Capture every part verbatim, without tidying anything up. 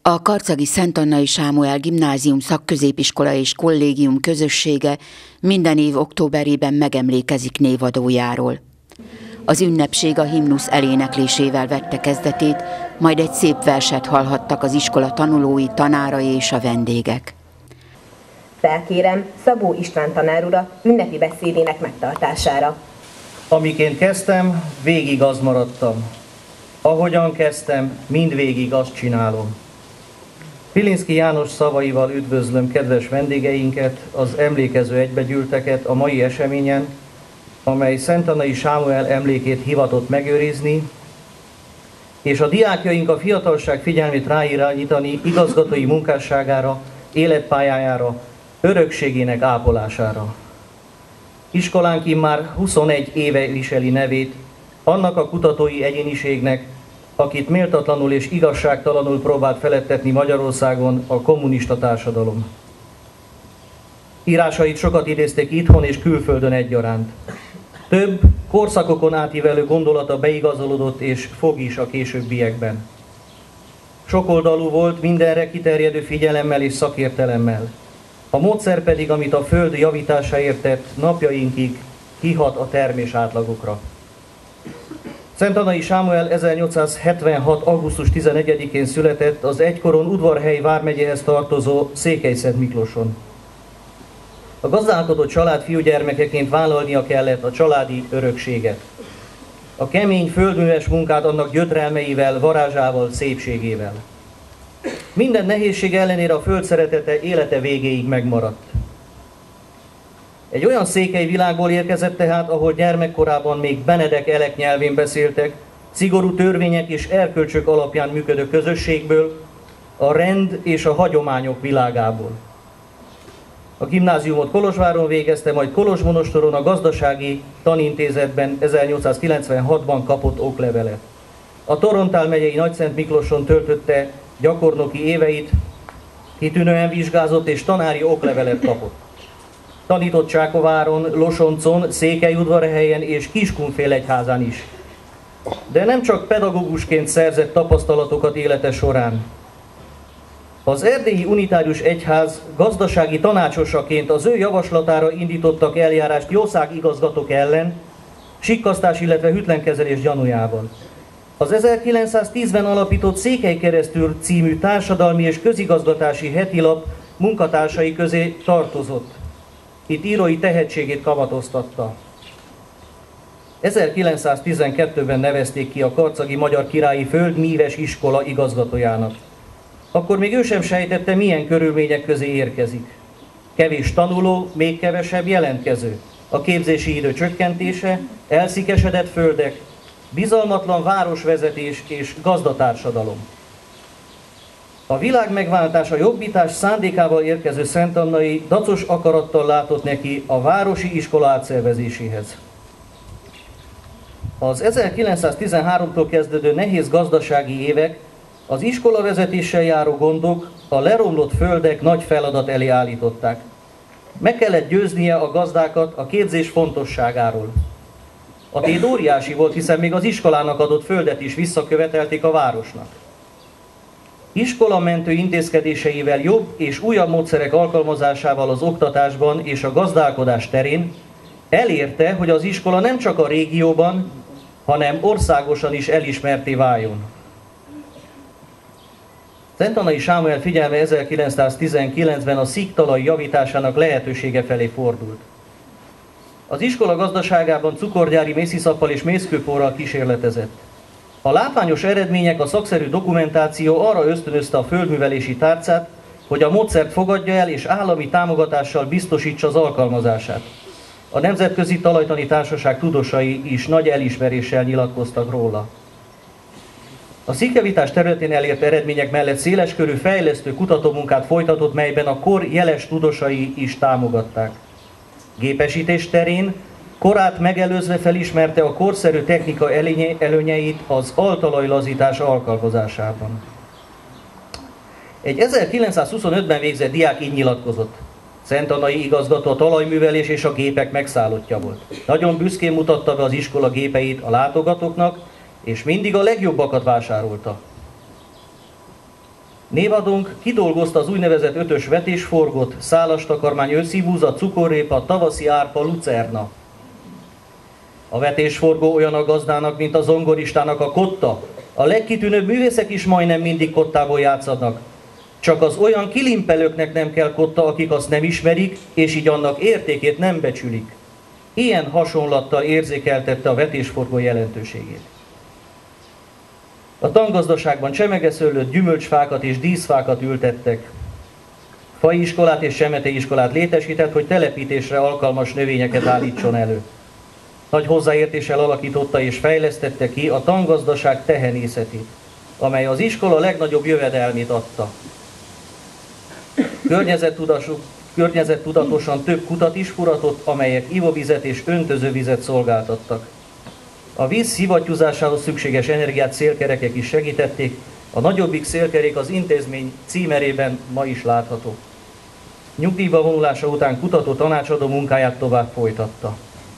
A karcagi Szent Annai Sámuel Gimnázium szakközépiskola és kollégium közössége minden év októberében megemlékezik névadójáról. Az ünnepség a himnusz eléneklésével vette kezdetét, majd egy szép verset hallhattak az iskola tanulói, tanárai és a vendégek. Felkérem Szabó István tanár urat ünnepi beszédének megtartására. Amiként kezdtem, végig az maradtam. Ahogyan kezdtem, mindvégig azt csinálom. Pilinszky János szavaival üdvözlöm kedves vendégeinket, az emlékező egybegyűlteket a mai eseményen, amely Szent Annai Sámuel emlékét hivatott megőrizni, és a diákjaink a fiatalság figyelmét ráirányítani igazgatói munkásságára, életpályájára, örökségének ápolására. Iskolánk immár huszonegy éve viseli nevét, annak a kutatói egyéniségnek, akit méltatlanul és igazságtalanul próbált feledtetni Magyarországon a kommunista társadalom. Írásait sokat idézték itthon és külföldön egyaránt. Több korszakokon átívelő gondolata beigazolódott és fog is a későbbiekben. Sokoldalú volt, mindenre kiterjedő figyelemmel és szakértelemmel. A módszer pedig, amit a föld javításáért tett, napjainkig kihat a termés átlagokra. Szent Annai Sámuel ezernyolcszázhetvenhat. augusztus tizenegyedikén született az egykoron Udvarhely vármegyéhez tartozó Székelyszent Miklóson. A gazdálkodó család fiúgyermekeként vállalnia kellett a családi örökséget. A kemény földműves munkát annak gyötrelmeivel, varázsával, szépségével. Minden nehézség ellenére a föld szeretete élete végéig megmaradt. Egy olyan székely világból érkezett tehát, ahol gyermekkorában még benedek elek nyelvén beszéltek, szigorú törvények és erkölcsök alapján működő közösségből, a rend és a hagyományok világából. A gimnáziumot Kolozsváron végezte, majd Kolozsmonostoron a gazdasági tanintézetben ezernyolcszázkilencvenhatban kapott oklevelet. A Torontál megyei Nagyszent Miklóson töltötte gyakornoki éveit, kitűnően vizsgázott és tanári oklevelet kapott. Tanított Csákováron, Losoncon, Székelyudvarhelyen és Kiskunfélegyházán is. De nem csak pedagógusként szerzett tapasztalatokat élete során. Az Erdélyi Unitárius Egyház gazdasági tanácsosaként az ő javaslatára indítottak eljárást jószágigazgatók ellen, sikkasztás, illetve hűtlenkezelés gyanújával. Az ezerkilencszáztízben alapított Székelykeresztül című társadalmi és közigazgatási hetilap munkatársai közé tartozott. Itt írói tehetségét kamatoztatta. ezerkilencszáztizenkettőben nevezték ki a karcagi Magyar Királyi Földmíves Iskola igazgatójának. Akkor még ő sem sejtette, milyen körülmények közé érkezik. Kevés tanuló, még kevesebb jelentkező. A képzési idő csökkentése, elszikesedett földek, bizalmatlan városvezetés és gazdatársadalom. A világ megváltása jobbítás szándékával érkező Szent Annai dacos akarattal látott neki a városi iskola átszervezéséhez. Az ezerkilencszáztizenháromtól kezdődő nehéz gazdasági évek, az iskolavezetéssel járó gondok a leromlott földek nagy feladat elé állították. Meg kellett győznie a gazdákat a képzés fontosságáról. A tét óriási volt, hiszen még az iskolának adott földet is visszakövetelték a városnak. Iskolamentő intézkedéseivel jobb és újabb módszerek alkalmazásával az oktatásban és a gazdálkodás terén elérte, hogy az iskola nem csak a régióban, hanem országosan is elismertté váljon. Szent Annai Sámuel figyelme ezerkilencszáztizenkilencben a sziktalaj javításának lehetősége felé fordult. Az iskola gazdaságában cukorgyári mészisappal és mészkőporral kísérletezett. A látványos eredmények, a szakszerű dokumentáció arra ösztönözte a földművelési tárcát, hogy a módszert fogadja el és állami támogatással biztosítsa az alkalmazását. A Nemzetközi Talajtani Társaság tudósai is nagy elismeréssel nyilatkoztak róla. A szikjavítás területén elért eredmények mellett széleskörű fejlesztő kutatómunkát folytatott, melyben a kor jeles tudósai is támogatták. Gépesítés terén korát megelőzve felismerte a korszerű technika előnyeit az altalajlazítás alkalmazásában. Egy ezerkilencszázhuszonötben végzett diák így nyilatkozott. Szent Annai igazgató a talajművelés és a gépek megszállottja volt. Nagyon büszkén mutatta be az iskola gépeit a látogatóknak, és mindig a legjobbakat vásárolta. Névadónk kidolgozta az úgynevezett ötös vetésforgot, szálas takarmány, őszibúza, cukorrépa, tavaszi árpa, lucerna. A vetésforgó olyan a gazdának, mint a zongoristának a kotta. A legkitűnőbb művészek is majdnem mindig kottából játszanak. Csak az olyan kilimpelőknek nem kell kotta, akik azt nem ismerik, és így annak értékét nem becsülik. Ilyen hasonlattal érzékeltette a vetésforgó jelentőségét. A tangazdaságban csemegeszőlőt, gyümölcsfákat és díszfákat ültettek. Faiskolát és semeteiskolát létesített, hogy telepítésre alkalmas növényeket állítson elő. Nagy hozzáértéssel alakította és fejlesztette ki a tangazdaság tehenészetét, amely az iskola legnagyobb jövedelmét adta. Környezettudatosan több kutat is furatott, amelyek ivóvizet és öntözővizet szolgáltattak. A víz szivattyúzásához szükséges energiát szélkerekek is segítették, a nagyobbik szélkerék az intézmény címerében ma is látható. Nyugdíjba vonulása után kutató tanácsadó munkáját tovább folytatta.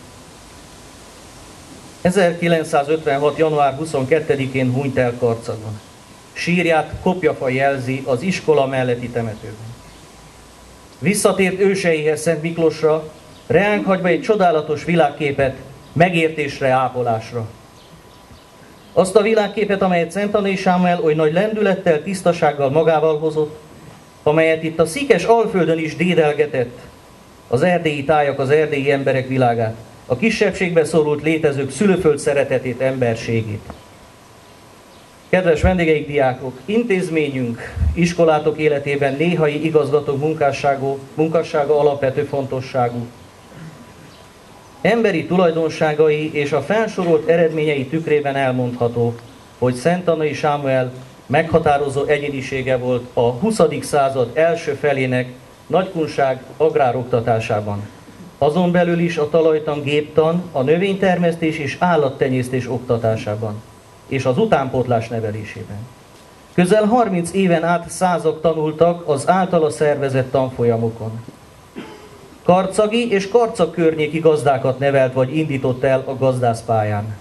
ezerkilencszázötvenhat. január huszonkettedikén hunyt el Karcagon. Sírját kopjafa jelzi az iskola melletti temetőben. Visszatért őseihez, Szent Miklósra, reánk hagyva egy csodálatos világképet, megértésre, ápolásra. Azt a világképet, amelyet Szenttanai Sámuel oly nagy lendülettel, tisztasággal magával hozott, amelyet itt a szíkes Alföldön is dédelgetett, az erdélyi tájak, az erdélyi emberek világát, a kisebbségbe szorult létezők szülőföld szeretetét, emberségét. Kedves vendégeik, diákok, intézményünk, iskolátok életében néhai igazgatók munkássága, munkássága alapvető fontosságú. Emberi tulajdonságai és a felsorolt eredményei tükrében elmondható, hogy Szenttanai Sámuel meghatározó egyénisége volt a huszadik század első felének nagykunság agrároktatásában. Azon belül is a talajtan, géptan, a növénytermesztés és állattenyésztés oktatásában, és az utánpótlás nevelésében. Közel harminc éven át százak tanultak az általa szervezett tanfolyamokon. Karcagi és Karcag környéki gazdákat nevelt vagy indított el a gazdászpályán.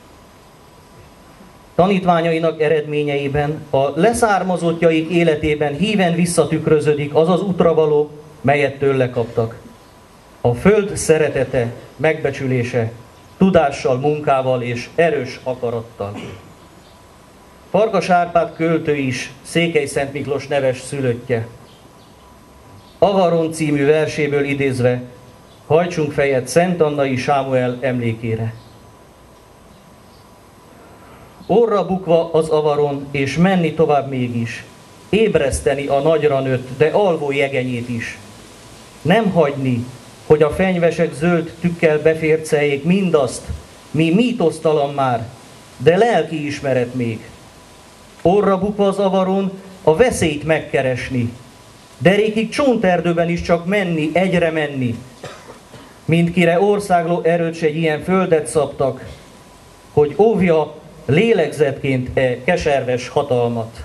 Tanítványainak eredményeiben, a leszármazottjaik életében híven visszatükröződik az az útravaló, melyet tőle kaptak. A föld szeretete, megbecsülése, tudással, munkával és erős akarattal. Farkas Árpád költő is Székely-Szent Miklós neves szülöttje. Avaron című verséből idézve, hajtsunk fejet Szenttanai Sámuel emlékére. Orra bukva az avaron, és menni tovább mégis, ébreszteni a nagyra nőtt, de alvó jegenyét is. Nem hagyni, hogy a fenyvesek zöld tükkel beférceljék mindazt, mi mítosztalan már, de lelki ismeret még. Orra bukva az avaron, a veszélyt megkeresni, derékig csonterdőben is csak menni, egyre menni. Mindkire országló erőt egy ilyen földet szabtak, hogy óvja lélegzetként e keserves hatalmat.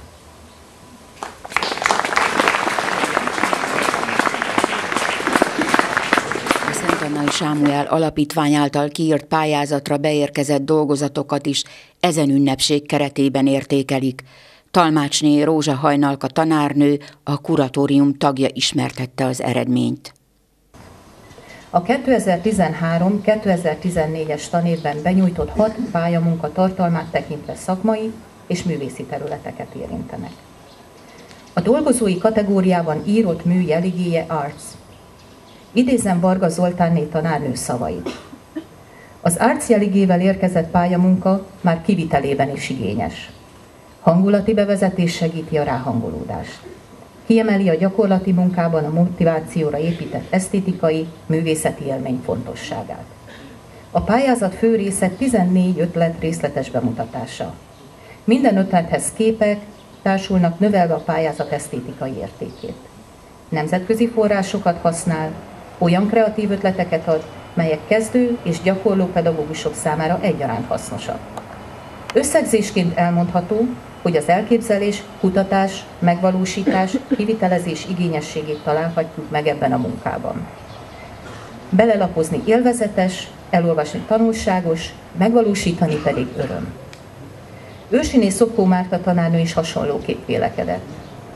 A Szenttanai Sámuel Alapítvány által kiírt pályázatra beérkezett dolgozatokat is ezen ünnepség keretében értékelik. Talmácsné Rózsa Hajnalka tanárnő, a kuratórium tagja ismertette az eredményt. A kétezer-tizenhárom kétezer-tizennégyes tanévben benyújtott hat pályamunka tartalmát tekintve szakmai és művészi területeket érintenek. A dolgozói kategóriában írott mű jeligéje Arts. Idézem Varga Zoltánné tanárnő szavait. Az Arts jeligével érkezett pályamunka már kivitelében is igényes. Hangulati bevezetés segíti a ráhangolódást. Kiemeli a gyakorlati munkában a motivációra épített esztétikai, művészeti élmény fontosságát. A pályázat fő része tizennégy ötlet részletes bemutatása. Minden ötlethez képek társulnak, növelve a pályázat esztétikai értékét. Nemzetközi forrásokat használ, olyan kreatív ötleteket ad, melyek kezdő és gyakorló pedagógusok számára egyaránt hasznosak. Összegzésként elmondható, hogy az elképzelés, kutatás, megvalósítás, kivitelezés igényességét találhatjuk meg ebben a munkában. Belelapozni élvezetes, elolvasni tanulságos, megvalósítani pedig öröm. Ősiné Szopkó Márta tanárnő is hasonlóképp vélekedett.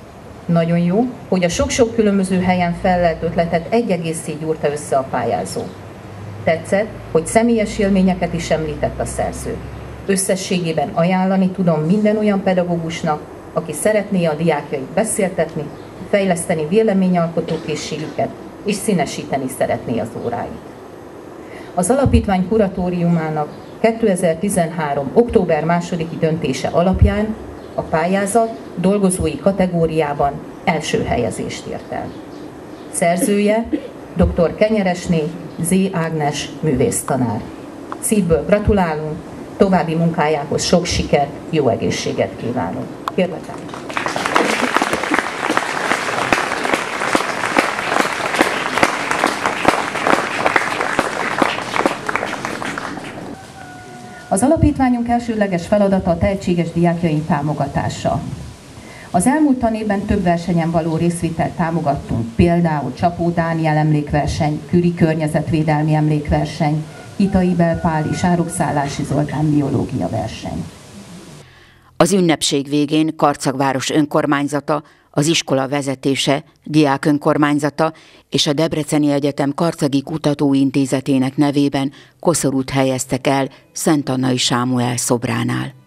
Nagyon jó, hogy a sok-sok különböző helyen fellelt ötletet egy egészé gyúrta össze a pályázó. Tetszett, hogy személyes élményeket is említett a szerző. Összességében ajánlani tudom minden olyan pedagógusnak, aki szeretné a diákjait beszéltetni, fejleszteni véleményalkotó készségüket és színesíteni szeretné az óráit. Az alapítvány kuratóriumának kétezer-tizenhárom. október másodiki döntése alapján a pályázat dolgozói kategóriában első helyezést ért el. Szerzője dr. Kenyeresné Zé Ágnes művésztanár. Szívből gratulálunk, további munkájához sok sikert, jó egészséget kívánunk. Kérlek. Az alapítványunk elsődleges feladata a tehetséges diákjaink támogatása. Az elmúlt tanévben több versenyen való részvételt támogattunk, például Csapó Dániel emlékverseny, Küri környezetvédelmi emlékverseny, Itai Belpál és Árokszállási Zoltán biológia verseny. Az ünnepség végén Karcagváros önkormányzata, az iskola vezetése, diák önkormányzata és a Debreceni Egyetem Karcagi Kutatóintézetének nevében koszorút helyeztek el Szent Annai Sámuel szobránál.